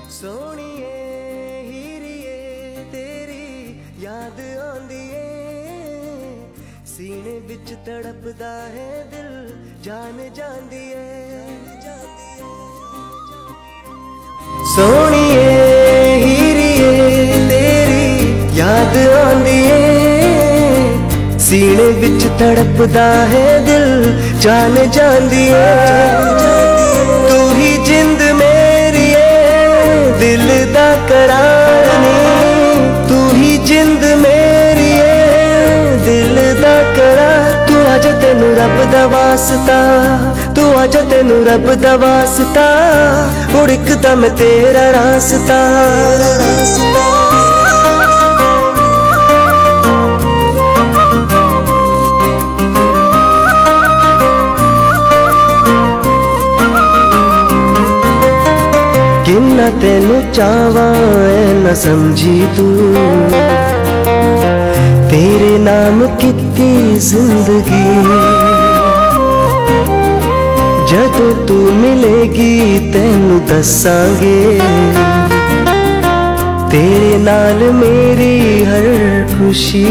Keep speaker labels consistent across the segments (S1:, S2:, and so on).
S1: सोनिए हीरिए तेरी याद आंदी है, सीने बिच तड़पदा है दिल जान जांदी है। सोनिए हीरिए तेरी याद आंदी है, सीने बिच तड़पदा है दिल जान जांदी है। तू ही जिंद मेरी है दिल दा करार नी, तू ही जिंद मेरी है दिल दा करार। तू आजा तेनू रब दा वास्ता, तू आजा तेनू रब दा वास्ता, उड़कदा मैं तेरा रास्ता। किन्ना तेनू चावा न समझी तू, तेरे नाम कितनी जिंदगी। जदों तू मिलेगी तेनू दसांगे, तेरे नाल मेरी हर खुशी।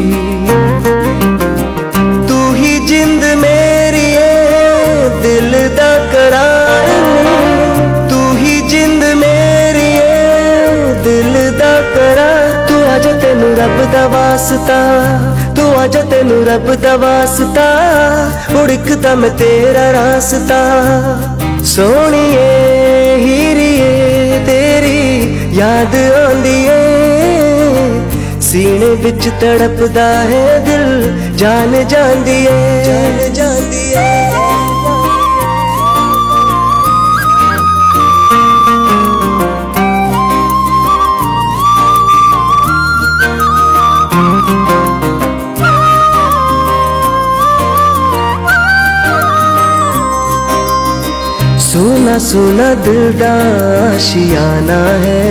S1: तू ही जिंद मेरी है दिल दा करार, तू ही जिंद मेरी है दिल दा करार। तू आजा तेनू रब दा वास्ता, तू आजा तेनू रब दा वास्ता, उड़कदा मैं तेरा रास्ता। सोनिए हीरिए तेरी याद आंदी है, सीने बिच तड़पदा है दिल जान जांदी है, जान जांदी है। सोना सोना दिल दा आशियाना है,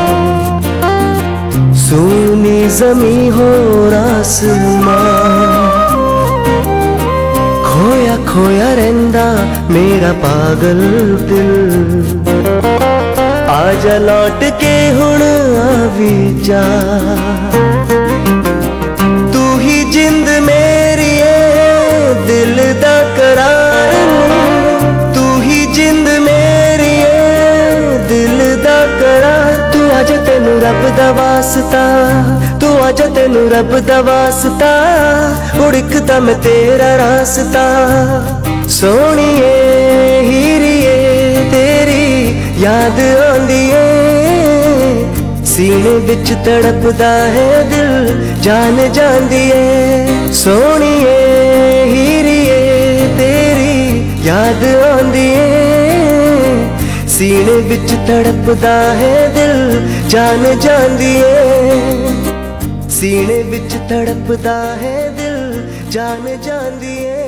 S1: सोनी जमी हो आसमां। खोया खोया रहिंदा मेरा पागल दिल, आजा लौट के हुण आवी जा। तू ही जिंद मेरी है दिल दा करार, तू ही जिंद मेरी है दिल दा करार। तू आजा तेनू रब दा वास्ता, तू आजा तेनू रब दा वास्ता, उड़कदा मैं तेरा रास्ता। सोनिए हीरिए तेरी याद आंदी है, सीने बिच तड़पदा है दिल जान जांदी है। सोनिए हीरिए तेरी याद आंदी है, सीने बिच तड़पदा है दिल जान जांदी है, सीने बिच तड़पदा है दिल जान जांदी है।